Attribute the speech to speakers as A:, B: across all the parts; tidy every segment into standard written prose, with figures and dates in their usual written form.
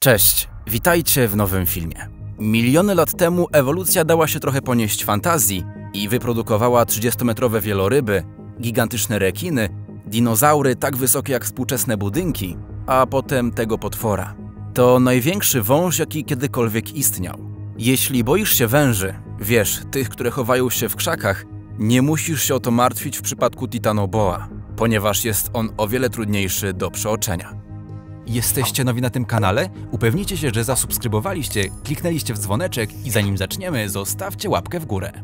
A: Cześć, witajcie w nowym filmie. Miliony lat temu ewolucja dała się trochę ponieść fantazji i wyprodukowała 30-metrowe wieloryby, gigantyczne rekiny, dinozaury tak wysokie jak współczesne budynki, a potem tego potwora. To największy wąż, jaki kiedykolwiek istniał. Jeśli boisz się węży, wiesz, tych, które chowają się w krzakach, nie musisz się o to martwić w przypadku Titanoboa, ponieważ jest on o wiele trudniejszy do przeoczenia. Jesteście nowi na tym kanale? Upewnijcie się, że zasubskrybowaliście, kliknęliście w dzwoneczek i zanim zaczniemy, zostawcie łapkę w górę.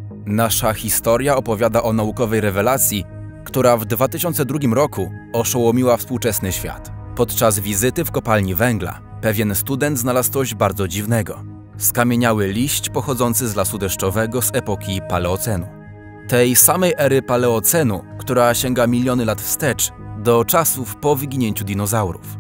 A: Nasza historia opowiada o naukowej rewelacji, która w 2002 roku oszołomiła współczesny świat. Podczas wizyty w kopalni węgla pewien student znalazł coś bardzo dziwnego. Skamieniały liść pochodzący z lasu deszczowego z epoki Paleocenu. Tej samej ery Paleocenu, która sięga miliony lat wstecz, do czasów po wyginięciu dinozaurów.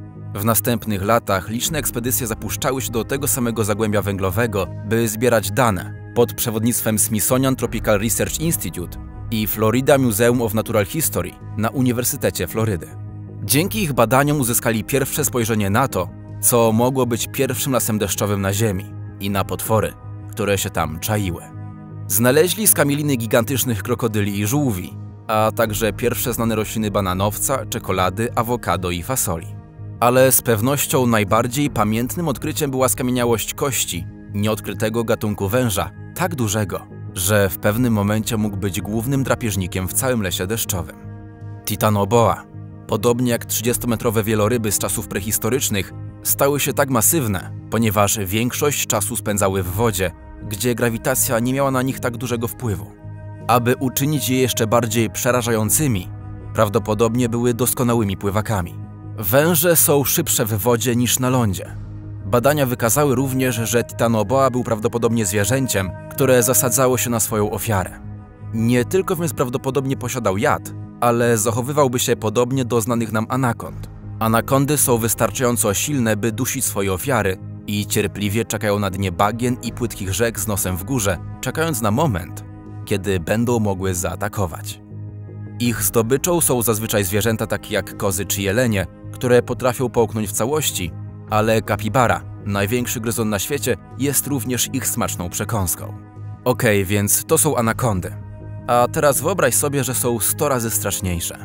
A: W następnych latach liczne ekspedycje zapuszczały się do tego samego zagłębia węglowego, by zbierać dane pod przewodnictwem Smithsonian Tropical Research Institute i Florida Museum of Natural History na Uniwersytecie Florydy. Dzięki ich badaniom uzyskali pierwsze spojrzenie na to, co mogło być pierwszym lasem deszczowym na Ziemi i na potwory, które się tam czaiły. Znaleźli skamieliny gigantycznych krokodyli i żółwi, a także pierwsze znane rośliny bananowca, czekolady, awokado i fasoli. Ale z pewnością najbardziej pamiętnym odkryciem była skamieniałość kości nieodkrytego gatunku węża, tak dużego, że w pewnym momencie mógł być głównym drapieżnikiem w całym lesie deszczowym. Titanoboa, podobnie jak 30-metrowe wieloryby z czasów prehistorycznych, stały się tak masywne, ponieważ większość czasu spędzały w wodzie, gdzie grawitacja nie miała na nich tak dużego wpływu. Aby uczynić je jeszcze bardziej przerażającymi, prawdopodobnie były doskonałymi pływakami. Węże są szybsze w wodzie niż na lądzie. Badania wykazały również, że Titanoboa był prawdopodobnie zwierzęciem, które zasadzało się na swoją ofiarę. Nie tylko więc prawdopodobnie posiadał jad, ale zachowywałby się podobnie do znanych nam anakond. Anakondy są wystarczająco silne, by dusić swoje ofiary i cierpliwie czekają na dnie bagien i płytkich rzek z nosem w górze, czekając na moment, kiedy będą mogły zaatakować. Ich zdobyczą są zazwyczaj zwierzęta takie jak kozy czy jelenie, które potrafią połknąć w całości, ale kapibara, największy gryzon na świecie, jest również ich smaczną przekąską. Okej, więc to są anakondy. A teraz wyobraź sobie, że są 100 razy straszniejsze.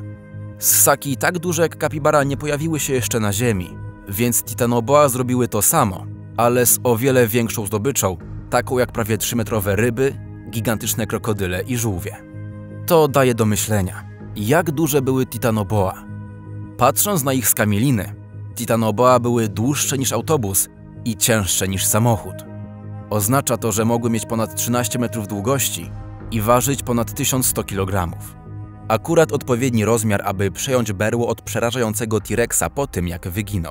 A: Ssaki tak duże jak kapibara nie pojawiły się jeszcze na Ziemi, więc Titanoboa zrobiły to samo, ale z o wiele większą zdobyczą, taką jak prawie 3-metrowe ryby, gigantyczne krokodyle i żółwie. To daje do myślenia, jak duże były Titanoboa. Patrząc na ich skamieliny, Titanoboa były dłuższe niż autobus i cięższe niż samochód. Oznacza to, że mogły mieć ponad 13 metrów długości i ważyć ponad 1100 kg. Akurat odpowiedni rozmiar, aby przejąć berło od przerażającego T-Rexa po tym, jak wyginął.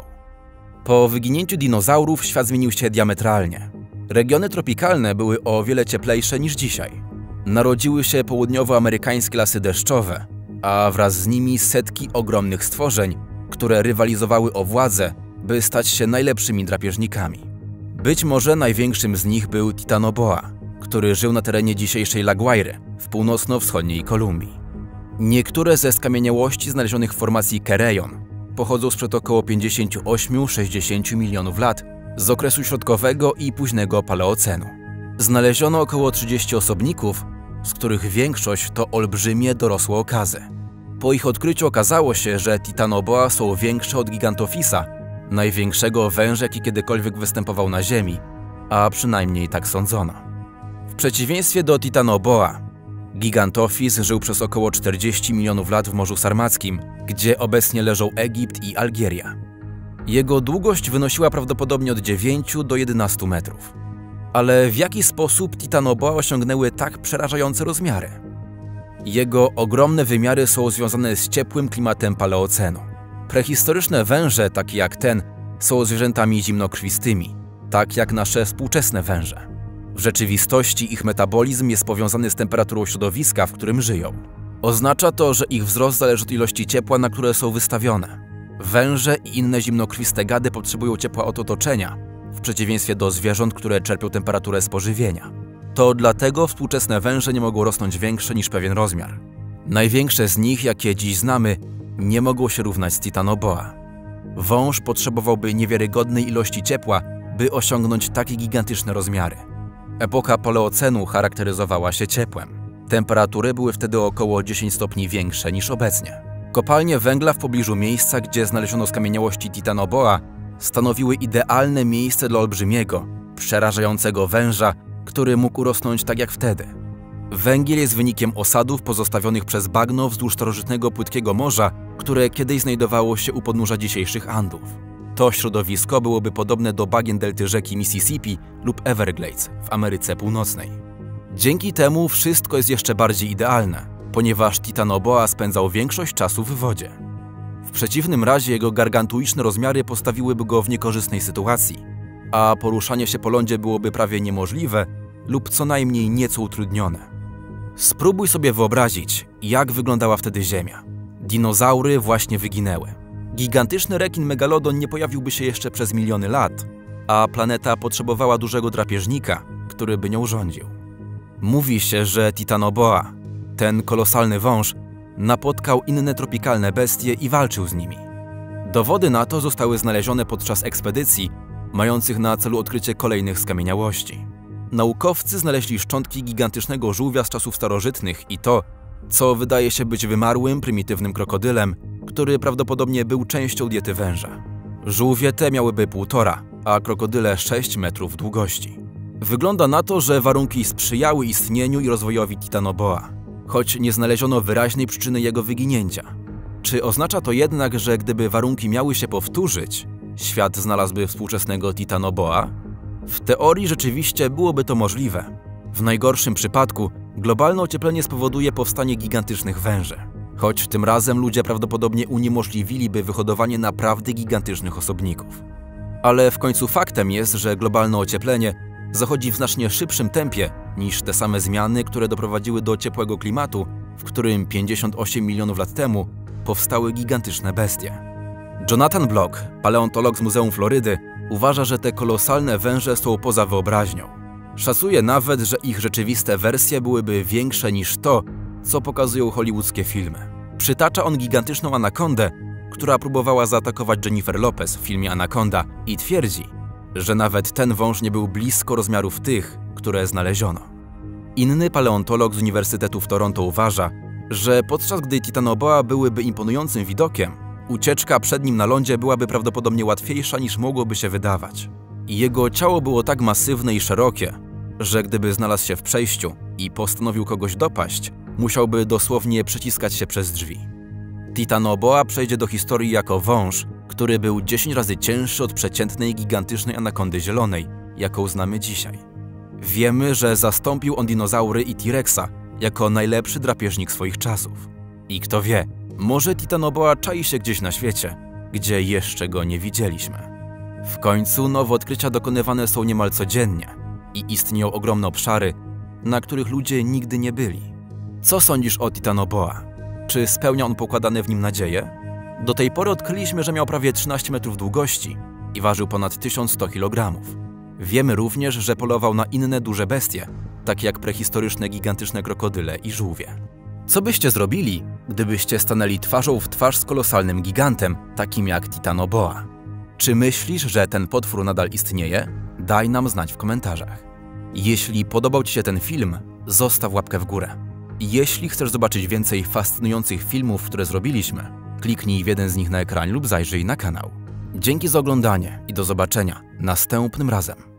A: Po wyginięciu dinozaurów świat zmienił się diametralnie. Regiony tropikalne były o wiele cieplejsze niż dzisiaj. Narodziły się południowoamerykańskie lasy deszczowe, a wraz z nimi setki ogromnych stworzeń, które rywalizowały o władzę, by stać się najlepszymi drapieżnikami. Być może największym z nich był Titanoboa, który żył na terenie dzisiejszej La Guaire w północno-wschodniej Kolumbii. Niektóre ze skamieniałości znalezionych w formacji Kerejon pochodzą sprzed około 58–60 milionów lat z okresu środkowego i późnego Paleocenu. Znaleziono około 30 osobników, z których większość to olbrzymie dorosłe okazy. Po ich odkryciu okazało się, że Titanoboa są większe od Gigantofisa, największego węża, jaki kiedykolwiek występował na Ziemi, a przynajmniej tak sądzono. W przeciwieństwie do Titanoboa, Gigantofis żył przez około 40 milionów lat w Morzu Sarmackim, gdzie obecnie leżą Egipt i Algieria. Jego długość wynosiła prawdopodobnie od 9 do 11 metrów. Ale w jaki sposób Titanoboa osiągnęły tak przerażające rozmiary? Jego ogromne wymiary są związane z ciepłym klimatem Paleocenu. Prehistoryczne węże, takie jak ten, są zwierzętami zimnokrwistymi, tak jak nasze współczesne węże. W rzeczywistości ich metabolizm jest powiązany z temperaturą środowiska, w którym żyją. Oznacza to, że ich wzrost zależy od ilości ciepła, na które są wystawione. Węże i inne zimnokrwiste gady potrzebują ciepła od otoczenia, w przeciwieństwie do zwierząt, które czerpią temperaturę z pożywienia. To dlatego współczesne węże nie mogą rosnąć większe niż pewien rozmiar. Największe z nich, jakie dziś znamy, nie mogą się równać z Titanoboa. Wąż potrzebowałby niewiarygodnej ilości ciepła, by osiągnąć takie gigantyczne rozmiary. Epoka Paleocenu charakteryzowała się ciepłem. Temperatury były wtedy około 10 stopni większe niż obecnie. Kopalnie węgla w pobliżu miejsca, gdzie znaleziono skamieniałości Titanoboa, stanowiły idealne miejsce dla olbrzymiego, przerażającego węża, który mógł rosnąć tak jak wtedy. Węgiel jest wynikiem osadów pozostawionych przez bagno wzdłuż starożytnego płytkiego morza, które kiedyś znajdowało się u podnóża dzisiejszych Andów. To środowisko byłoby podobne do bagien delty rzeki Mississippi lub Everglades w Ameryce Północnej. Dzięki temu wszystko jest jeszcze bardziej idealne, ponieważ Titanoboa spędzał większość czasu w wodzie. W przeciwnym razie jego gargantuiczne rozmiary postawiłyby go w niekorzystnej sytuacji, a poruszanie się po lądzie byłoby prawie niemożliwe lub co najmniej nieco utrudnione. Spróbuj sobie wyobrazić, jak wyglądała wtedy Ziemia. Dinozaury właśnie wyginęły. Gigantyczny rekin megalodon nie pojawiłby się jeszcze przez miliony lat, a planeta potrzebowała dużego drapieżnika, który by nią rządził. Mówi się, że Titanoboa, ten kolosalny wąż, napotkał inne tropikalne bestie i walczył z nimi. Dowody na to zostały znalezione podczas ekspedycji mających na celu odkrycie kolejnych skamieniałości. Naukowcy znaleźli szczątki gigantycznego żółwia z czasów starożytnych i to, co wydaje się być wymarłym, prymitywnym krokodylem, który prawdopodobnie był częścią diety węża. Żółwie te miałyby 1,5, a krokodyle 6 metrów długości. Wygląda na to, że warunki sprzyjały istnieniu i rozwojowi Titanoboa, choć nie znaleziono wyraźnej przyczyny jego wyginięcia. Czy oznacza to jednak, że gdyby warunki miały się powtórzyć, świat znalazłby współczesnego Titanoboa? W teorii rzeczywiście byłoby to możliwe. W najgorszym przypadku globalne ocieplenie spowoduje powstanie gigantycznych węży, choć tym razem ludzie prawdopodobnie uniemożliwiliby wyhodowanie naprawdę gigantycznych osobników. Ale w końcu faktem jest, że globalne ocieplenie zachodzi w znacznie szybszym tempie niż te same zmiany, które doprowadziły do ciepłego klimatu, w którym 58 milionów lat temu powstały gigantyczne bestie. Jonathan Block, paleontolog z Muzeum Florydy, uważa, że te kolosalne węże są poza wyobraźnią. Szacuje nawet, że ich rzeczywiste wersje byłyby większe niż to, co pokazują hollywoodzkie filmy. Przytacza on gigantyczną anakondę, która próbowała zaatakować Jennifer Lopez w filmie Anakonda i twierdzi, że nawet ten wąż nie był blisko rozmiarów tych, które znaleziono. Inny paleontolog z Uniwersytetu w Toronto uważa, że podczas gdy Titanoboa byłyby imponującym widokiem, ucieczka przed nim na lądzie byłaby prawdopodobnie łatwiejsza niż mogłoby się wydawać. Jego ciało było tak masywne i szerokie, że gdyby znalazł się w przejściu i postanowił kogoś dopaść, musiałby dosłownie przeciskać się przez drzwi. Titanoboa przejdzie do historii jako wąż, który był 10 razy cięższy od przeciętnej gigantycznej anakondy zielonej, jaką znamy dzisiaj. Wiemy, że zastąpił on dinozaury i T-Rexa jako najlepszy drapieżnik swoich czasów. I kto wie, może Titanoboa czai się gdzieś na świecie, gdzie jeszcze go nie widzieliśmy. W końcu nowe odkrycia dokonywane są niemal codziennie i istnieją ogromne obszary, na których ludzie nigdy nie byli. Co sądzisz o Titanoboa? Czy spełnia on pokładane w nim nadzieje? Do tej pory odkryliśmy, że miał prawie 13 metrów długości i ważył ponad 1100 kg. Wiemy również, że polował na inne duże bestie, takie jak prehistoryczne gigantyczne krokodyle i żółwie. Co byście zrobili, gdybyście stanęli twarzą w twarz z kolosalnym gigantem, takim jak Titanoboa? Czy myślisz, że ten potwór nadal istnieje? Daj nam znać w komentarzach. Jeśli podobał Ci się ten film, zostaw łapkę w górę. Jeśli chcesz zobaczyć więcej fascynujących filmów, które zrobiliśmy, kliknij w jeden z nich na ekranie lub zajrzyj na kanał. Dzięki za oglądanie i do zobaczenia następnym razem.